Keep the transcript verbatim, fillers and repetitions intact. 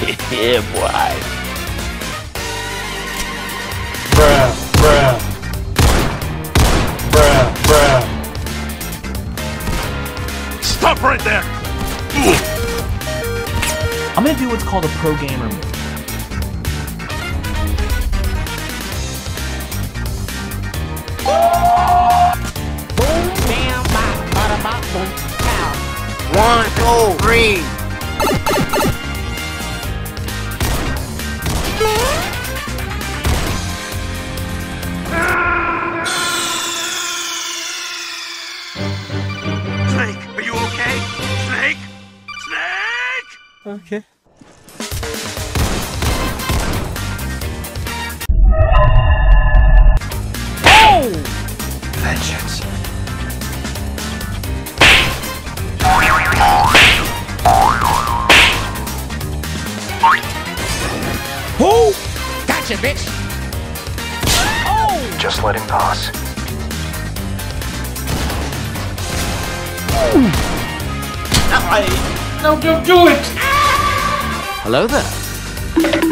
Yeah, boy. Bruh, bruh. Bruh, bruh. Stop right there! I'm gonna do what's called a pro gamer move. Boom, bam, bop, bada, bop, boom, pow. One, two, three. Snake, are you okay? Snake? Snake! Okay. Oh! Vengeance. Who? Gotcha, bitch. Oh! Just let him pass. No, don't do it! Hello there.